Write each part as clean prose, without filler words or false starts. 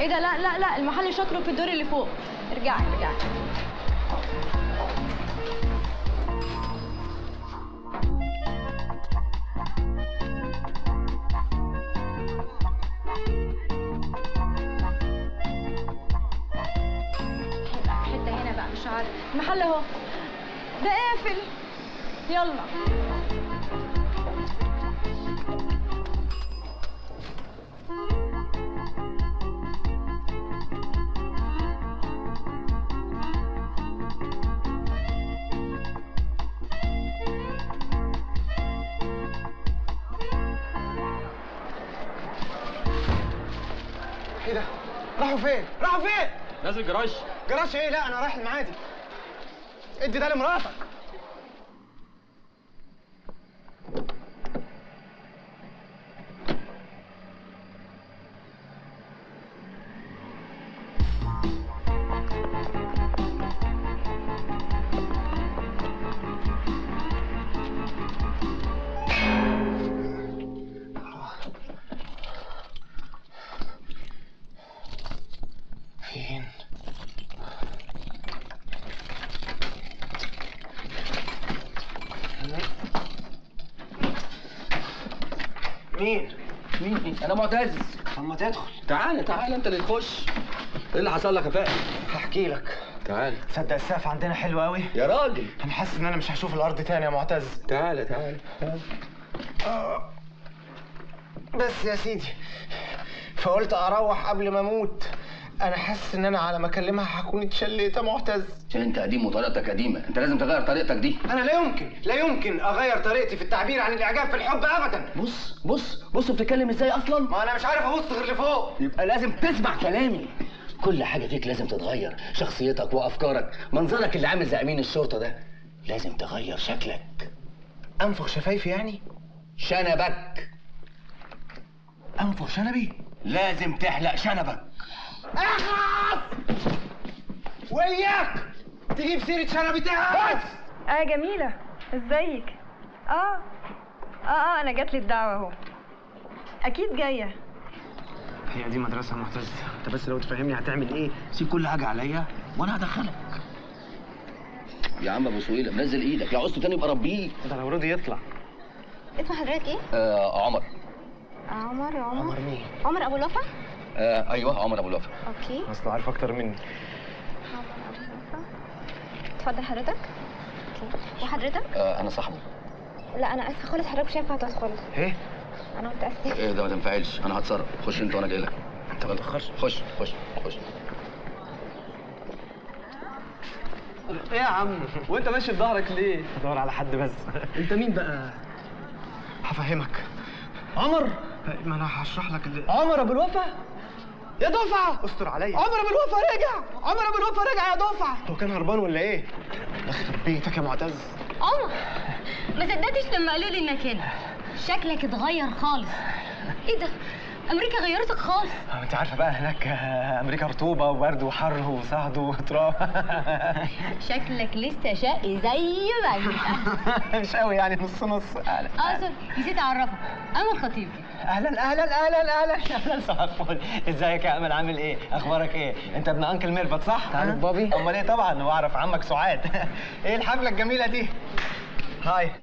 ايه ده؟ لا لا لا، المحل شكله في الدور اللي فوق. ارجعي ارجعي. حته هنا بقى، مش عارف المحل اهو ده قافل. يلا. ايه ده؟ راحوا فين؟ راحوا فين؟ نازل جراج. جراج ايه؟ لا انا رايح المعادي. ادي ده لمراتك. فين؟ مين؟ مين؟ انا معتز. طب ما تدخل. تعالى تعالى انت اللي تخش. ايه اللي حصل لك يا فهد؟ هحكي لك. تعالى. تصدق السقف عندنا حلو قوي؟ يا راجل انا حاسس ان انا مش هشوف الارض تاني يا معتز. تعالى تعالى. بس يا سيدي، فقلت اروح قبل ما اموت. انا حاسس ان انا على ما اكلمها هكون اتشليت يا معتز. عشان انت قديم وطريقتك قديمه، انت لازم تغير طريقتك دي. انا لا يمكن اغير طريقتي في التعبير عن الاعجاب في الحب ابدا. بص بتتكلم ازاي اصلا؟ ما انا مش عارف ابص غير لفوق. يبقى لازم تسمع كلامي. كل حاجه فيك لازم تتغير، شخصيتك وافكارك، منظرك اللي عامل زي امين الشرطه ده. لازم تغير شكلك. انفخ شفايفي يعني؟ شنبك. انفخ شنبي؟ لازم تحلق شنبك. اخلص! وياك تجيب سيرة شنبي تاني. بس جميلة، ازيك؟ انا جات لي الدعوة اهو. اكيد جاية. هي دي مدرسة معتز. انت بس لو تفهمني هتعمل ايه. سيب كل حاجه عليا وانا هدخلك. يا عم ابو سويلة منزل ايدك، لو عوزته تاني يبقى ربيه. ده لو رضي يطلع. اسم حضرتك ايه؟ عمر. عمر مين؟ عمر ابو الوفا؟ ايوه عمر ابو الوفا. اوكي. اصله عارف اكتر مني. عمر ابو الوفا. اتفضل حضرتك. اوكي. وحضرتك؟ انا صاحبه. لا انا اسفه خالص، حضرتك مش هينفع تدخل. ايه؟ انا متاسف. ايه ده ما تنفعلش، انا هتصرف. خش انت وانا جاي لك. انت ما تاخرش. خش. ايه يا عم؟ وانت ماشي بظهرك ليه؟ بدور على حد بس. انت مين بقى؟ هفهمك. عمر. ما انا هشرح لك عمر ابو الوفا. يا دفعة استر عليا. عمر ابو الوفا رجع يا دفعة. هو كان هربان ولا ايه؟ يخرب بيتك يا معتز. عمر ما صدقتش لما قالوا لي انك هنا. شكلك اتغير خالص. ايه ده؟ امريكا غيرتك خالص. انت عارفه بقى هناك امريكا رطوبه وبرد وحر وصهد وتراب. شكلك لسه شقي زي ما انت. مش قوي يعني، نص سوري نسيت اعرفك، امل خطيبي. اهلا صباح الفل. ازيك يا امل؟ عامل ايه؟ اخبارك ايه؟ انت ابن انكل ميرفت صح؟ تعرف بابي؟ امال ايه طبعا، واعرف عمك سعاد. ايه الحفله الجميله دي؟ هاي.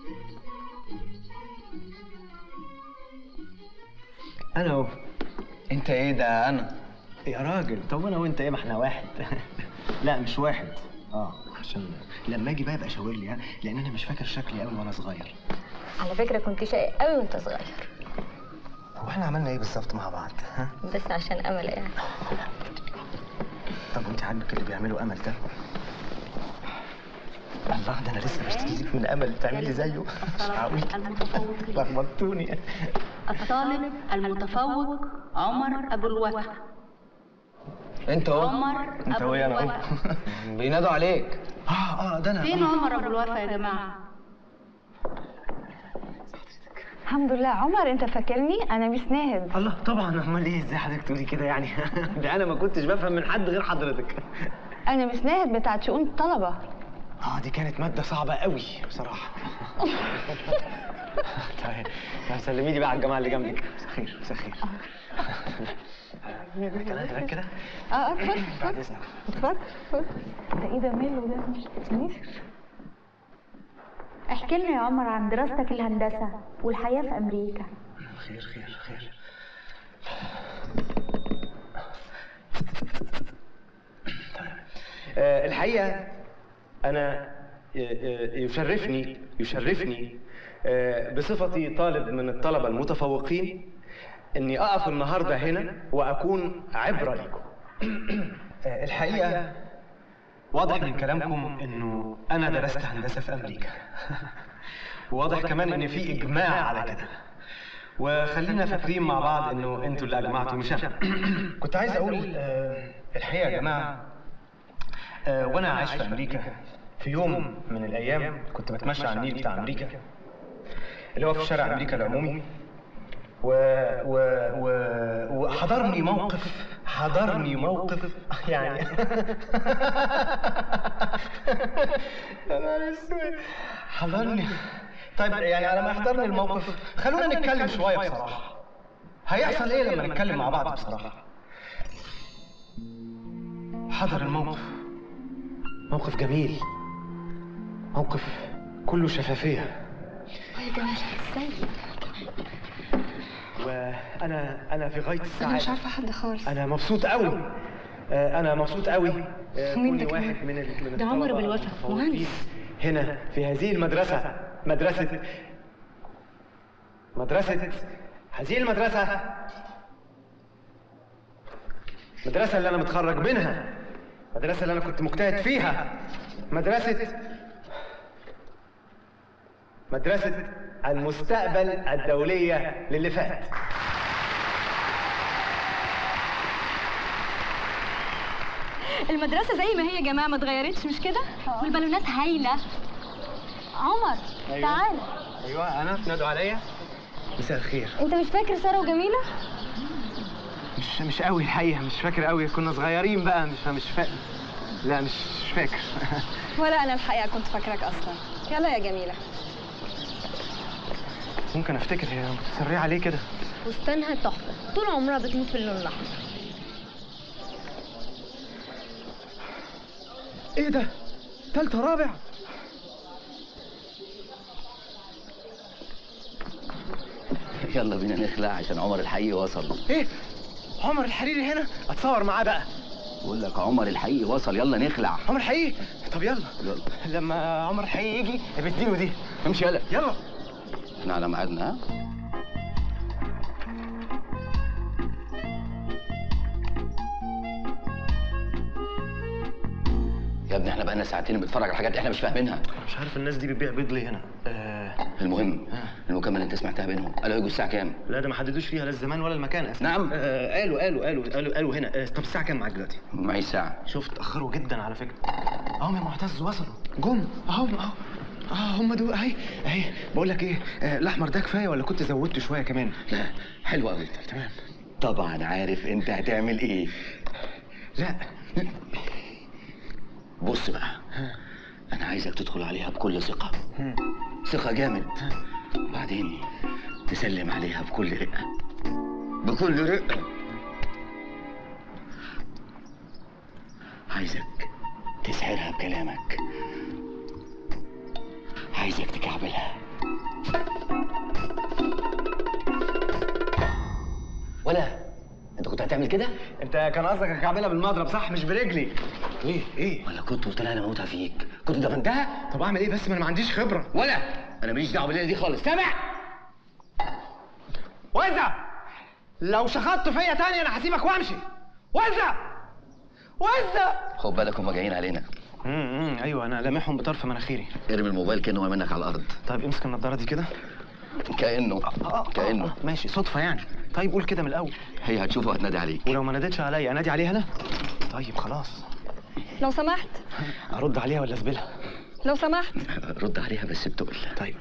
انا اهو. انت ايه ده؟ انا يا راجل طب انا وانت ايه؟ ما احنا واحد. لا مش واحد. عشان لما اجي بقى يبقى شاور لي، لان انا مش فاكر شكلي قوي وانا صغير. على فكره كنت شقي قوي وانت صغير. هو احنا عملنا ايه بالظبط مع بعض؟ بس عشان امل يعني. طب وانت عاجبك اللي بيعمله امل ده؟ الله، ده انا لسه بشتكي من امل بتعملي زيه. مش هقول لخبطتوني. الطالب المتفوق عمر ابو الوفا. انت اهو. عمر انت ابو ويا انا الوفا. بينادوا عليك. ده انا. فين عمر ابو الوفا يا جماعه؟ الحمد لله. عمر انت فاكرني؟ انا مش ناهد. الله طبعا، امال ايه؟ ازاي حضرتك تقولي كده يعني؟ ده انا ما كنتش بفهم من حد غير حضرتك. انا مش ناهد بتاعت شؤون الطلبه. دي كانت ماده صعبه قوي بصراحه. طيب سلمي لي بقى على الجماعه اللي جنبك. مساء الخير مساء الخير. هناك كده. اتفضل بعد اذنك. اتفضل. ده ايه ده ماله ده مش احكي لنا يا عمر عن دراستك الهندسة والحياة في أمريكا. خير خير خير. الحقيقة أنا يشرفني بصفتي طالب من الطلبة المتفوقين إني أقف النهاردة هنا وأكون عبرة لكم. الحقيقة واضح من كلامكم إنه أنا درست هندسة في أمريكا. وواضح كمان إن في إجماع على كده. وخلينا فاكرين مع بعض إنه أنتوا اللي أجمعتوا مش أنا. كنت عايز أقول الحقيقة يا جماعة، وانا عايش في امريكا في يوم من الايام كنت بتمشى على النيل بتاع امريكا اللي هو في شارع امريكا العمومي وحضرني موقف يعني انا اسود حضرني. طيب يعني على ما يحضرني الموقف خلونا نتكلم شويه بصراحه. هيحصل ايه لما نتكلم مع بعض بصراحه؟ حضر الموقف موقف جميل، موقف كله شفافية. ده مش ازاي؟ وأنا في غاية السعادة. انا مش عارفه حد خالص. أنا مبسوط قوي. أنا مبسوط قوي. مين ده كوني كمان؟ واحد من ده عمر بالوفا مهندس هنا في هذه المدرسة. مدرسة هذه المدرسة اللي أنا متخرج منها، المدرسة اللي أنا كنت مجتهد فيها، مدرسة المستقبل الدولية للي فات. المدرسه زي ما هي يا جماعه ما اتغيرتش مش كده؟ والبالونات هايله. عمر أيوة. تعال. أيوة أنا تنادوا عليا. مساء الخير. انت مش فاكر ساره وجميله؟ مش قوي الحقيقة، مش فاكر قوي، كنا صغيرين بقى. مش فاكر. لا مش فاكر. ولا انا الحقيقه كنت فاكراك اصلا. يلا يا جميله. ممكن افتكر، هي متسرعة ليه كده؟ فستانها تحفه، طول عمرها بتموت في اللون الاحمر. ايه ده؟ تالتة رابع؟ يلا بينا نخلع عشان عمر الحقيقي وصل. ايه؟ عمر الحريري هنا؟ اتصور معاه بقى. بقول لك عمر الحقيقي وصل، يلا نخلع. عمر الحقيقي؟ طب يلا. لما عمر الحقيقي يجي اديله دي. امشي يلا. يلا. احنا على ميعادنا ها؟ يا ابني احنا بقالنا ساعتين بنتفرج على حاجات احنا مش فاهمينها. مش عارف الناس دي بتبيع بيض ليه هنا. المهم المكالمة اللي انت سمعتها بينهم قالوا هيجوا الساعة كام؟ لا ده ما حددوش فيها لا الزمان ولا المكان اصلا. نعم. قالوا هنا. طب الساعة كام معاك دلوقتي؟ معي ساعة. شفت اتأخروا جدا على فكرة. اهم يا معتز وصلوا جم اهو. هم دول اهي. بقول لك ايه، الاحمر ده كفايه ولا كنت زودته شويه كمان؟ لا حلو قوي. تمام. طبعا عارف انت هتعمل ايه. لا بص بقى، انا عايزك تدخل عليها بكل ثقة. ثقة جامد. بعدين تسلم عليها بكل رقة. عايزك تسحرها بكلامك. عايزك تكعبلها. ولا انت كنت هتعمل كده؟ انت كان قصدك اكعبلها بالمضرب صح مش برجلي؟ ايه؟ ولا كنت قلت لها انا موتها فيك؟ كنت دفنتها؟ طب اعمل ايه بس، ما انا ما عنديش خبره. ولا انا ماليش دعوه بالليله دي خالص، سامع؟ وزع لو شخطت فيا تاني انا هسيبك وامشي. وزع خد بالك هم جايين علينا. ايوه انا لامحهم بطرف مناخيري. ارمي الموبايل كانه منك على الارض. طيب امسك النضاره دي كده. كانه ماشي صدفه يعني. طيب قول كده من الاول. هي هتشوفه وهتنادي عليك. ولو ما نادتش عليا انادي عليها انا؟ طيب خلاص. لو سمحت. ارد عليها ولا اسبلها؟ لو سمحت. رد عليها بس بتقل. طيب.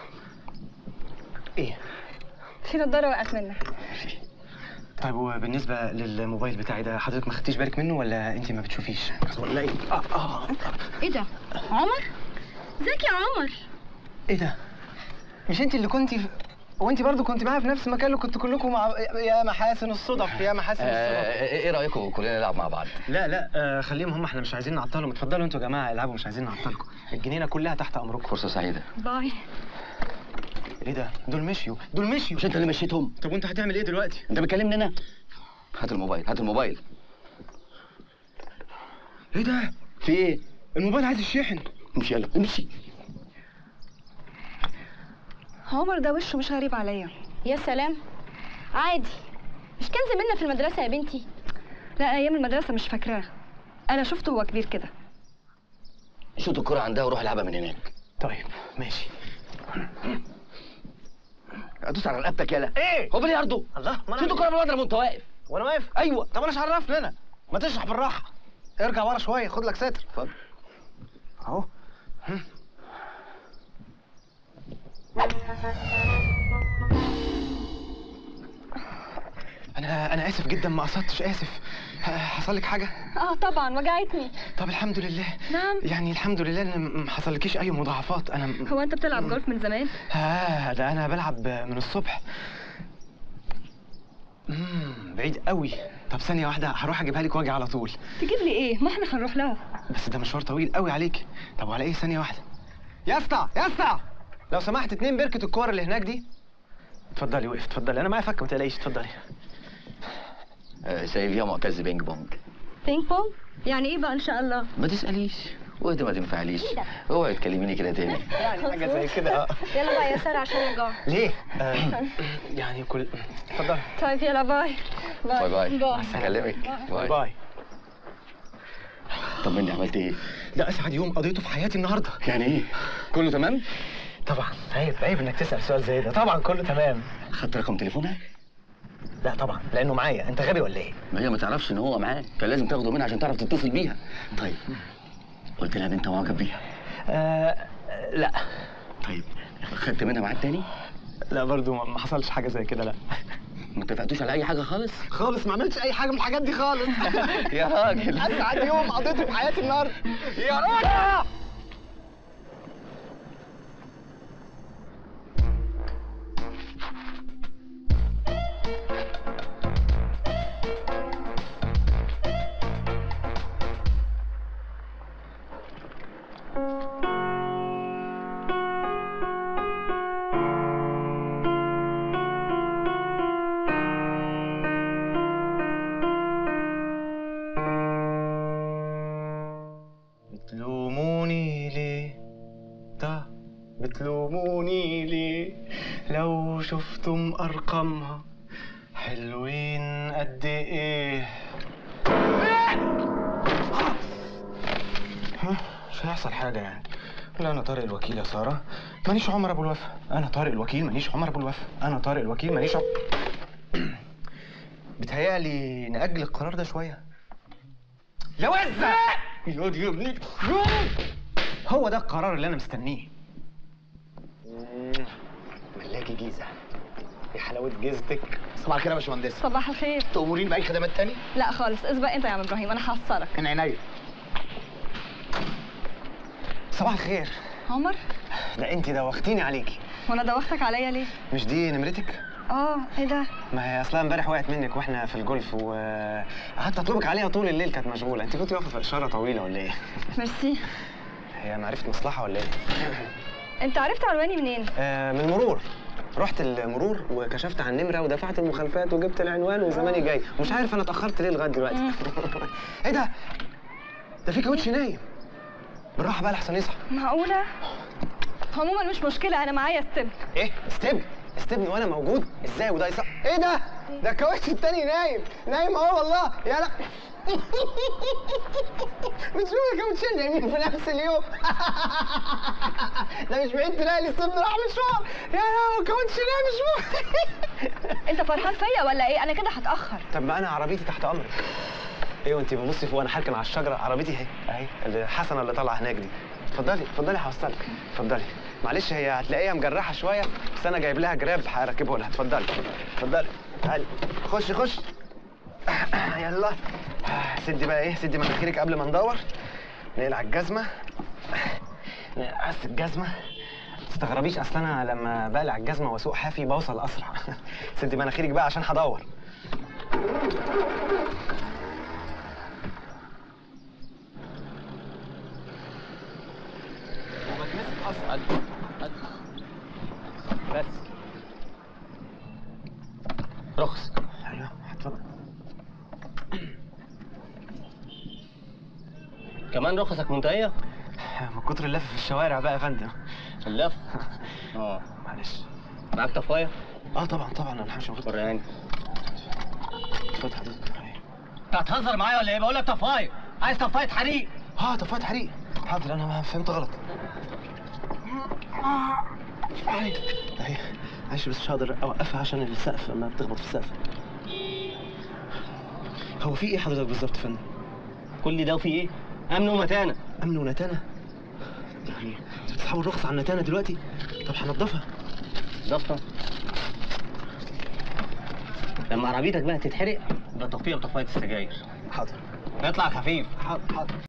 ايه؟ في نضاره وقعت منك. طيب وبالنسبه للموبايل بتاعي ده حضرتك ما خدتيش بالك منه ولا انت ما بتشوفيش ولا ايه؟ ايه ده؟ عمر؟ ازيك يا عمر؟ ايه ده؟ مش انت اللي كنتي وانت برضو كنت معايا في نفس المكان اللي كنت كلكم مع يا محاسن الصدف يا محاسن الصدف. ايه رايكم كلنا نلعب مع بعض؟ لا خليهم هم، احنا مش عايزين نعطلهم. اتفضلوا انتوا يا جماعه العبوا، مش عايزين نعطلكم. الجنينه كلها تحت امركم. فرصه سعيده. باي. ايه ده؟ دول مشيوا. مش انت اللي مشيتهم؟ طب وانت هتعمل ايه دلوقتي؟ انت بتكلمني انا؟ هات الموبايل. ايه ده؟ في ايه؟ الموبايل عايز الشحن. امشي يلا امشي. عمر ده وشه مش غريب عليا. يا سلام، عادي. مش كان زميلنا في المدرسه يا بنتي؟ لا ايام المدرسه مش فاكراه، انا شفته وهو كبير كده. شوط الكرة عندها وروح العبها من هناك. طيب ماشي. ادوس على رقبتك يالا. ايه؟ هو بلياردو. الله، ما شوط الكرة بالمضرب وانت واقف. وانا واقف؟ ايوه. طب انا مش عرفني انا؟ ما تشرح بالراحه. ارجع ورا شويه، خد لك ساتر. اتفضل. اهو. انا اسف جدا، ما قصدتش، اسف. حصل لك حاجه؟ طبعا وجعتني. طب الحمد لله. نعم. يعني الحمد لله ان ما حصلكيش اي مضاعفات. انا هو انت بتلعب جولف من زمان؟ ده انا بلعب من الصبح. بعيد قوي. طب ثانيه واحده، هروح اجيبها لك واجي على طول. تجيب لي ايه؟ ما احنا هنروح لها. بس ده مشوار طويل قوي عليك. طب وعلى ايه؟ ثانيه واحده. يا اسطى لو سمحت 2 بركه الكور اللي هناك دي. اتفضلي، وقف، اتفضلي، انا معايا فكه ما تقلقيش، اتفضلي. سايبيها معتز بينج بونج. بينج بونج؟ يعني ايه بقى ان شاء الله؟ ما تساليش وانت ما تنفعليش. اوعي تكلميني كده تاني. يعني حاجه زي كده. يلا بقى يا ساره عشان نرجع. ليه؟ يعني كل اتفضلي. طيب يلا باي. باي. اكلمك. باي. طمني عملت ايه؟ ده اسعد يوم قضيته في حياتي النهارده. يعني ايه؟ كله تمام؟ طبعا. عيب انك تسال سؤال زي ده. طبعا كله تمام. خدت رقم تليفونها؟ لا طبعا، لانه معايا. انت غبي ولا ايه؟ ما هي ما تعرفش ان هو معاه، كان لازم تاخده منها عشان تعرف تتصل بيها. طيب قلت لها ان انت معجب بيها؟ لا. طيب خدت منها ميعاد تاني؟ لا برضو ما حصلش حاجه زي كده. لا. ما اتفقتوش على اي حاجه خالص؟ ما عملتش اي حاجه من الحاجات دي خالص. يا راجل. اسعد يوم قضيته في حياتي النهارده. يا راجل. بتلوموني ليه لو شفتم أرقامها حلوين قد إيه؟ مش هيحصل حاجة يعني. لا أنا طارق الوكيل يا سارة، مانيش عمر أبو الوفا. أنا طارق الوكيل مانيش عمر أبو الوفا. أنا طارق الوكيل مانيش بتهيألي نأجل القرار ده شوية. يا وزة! يا دي ابني، هو ده القرار اللي أنا مستنيه. ملاكي جيزة، يا حلاوة جيزتك. صباح الخير يا باشمهندس. صباح الخير. تأمرين بأي خدمات تاني؟ لا خالص، اسبق انت يا عم ابراهيم، انا هحصلك. من عينيا. صباح الخير. عمر؟ ده انت دوختيني عليكي. وانا دوختك عليا ليه؟ مش دي نمرتك؟ ايه ده؟ ما هي اصلها امبارح وقعت منك واحنا في الجولف، وقعدت اطلبك عليها طول الليل، كانت مشغوله. انت كنت واقفه في اشاره طويله ولا ايه؟ ميرسي. هي معرفه مصلحه ولا ايه؟ انت عرفت عنواني منين؟ من المرور. رحت المرور وكشفت عن النمره ودفعت المخالفات وجبت العنوان وزماني جاي. مش عارف انا اتاخرت ليه لغايه دلوقتي. ايه ده؟ ده في كاوتش نايم. بالراحه بقى لحسن يصحى. معقوله؟ عموما مش مشكله، انا معايا استبن. ايه؟ استبن وانا موجود؟ ازاي وده يصح؟ ايه ده؟ ده الكاوتش التاني نايم اهو والله. يا لا. بتشوف الكاوتشين نايمين في نفس اليوم. ده مش بعيد تلاقي الاستبن راح مشوار. يا لا الكاوتش نايم مشوار. انت فرحان فيا ولا ايه؟ انا كده هتاخر. طب ما انا عربيتي تحت امرك. ايه وانت ببصي فوق وانا حاركن على الشجره؟ عربيتي اهي الحسنه اللي طالعه هناك دي. اتفضلي هوصلك. اتفضلي. معلش هي هتلاقيها مجرحه شويه، بس انا جايب لها جراب هركبه لها. اتفضلي. تعالي. خش. يلا. سدي بقى سدي مناخيرك قبل ما ندور. نقلع الجزمه. نقص الجزمه. تستغربيش، اصل انا لما بقلع الجزمه واسوق حافي بوصل اسرع. سدي مناخيرك بقى عشان هدور. وبتمسك اصلا. بس رخص. ايوه اتفضل. كمان رخصك منتهيه؟ من كتر اللف في الشوارع بقى يا فندم. اللف. معلش. معاك طفايه؟ طبعا انا همشي المفروض. وريهاني. اتفضل حضرتك. انت هتهزر معايا ولا ايه؟ بقول لك طفايه، عايز طفايه حريق. طفايه حريق. حاضر، انا فهمت غلط. اهي معلش، بس مش هقدر اوقفها عشان السقف لما بتخبط في السقف. هو في ايه حضرتك بالظبط يا فندم؟ كل ده وفي ايه؟ امن ومتانه. امن ونتانه؟ يعني انتوا بتسحبوا الرخص على النتانه دلوقتي؟ طب هنضفها. ضفها؟ لما عربيتك بقى تتحرق يبقى طفيها بطفايه السجاير. حاضر. اطلع خفيف. حاضر.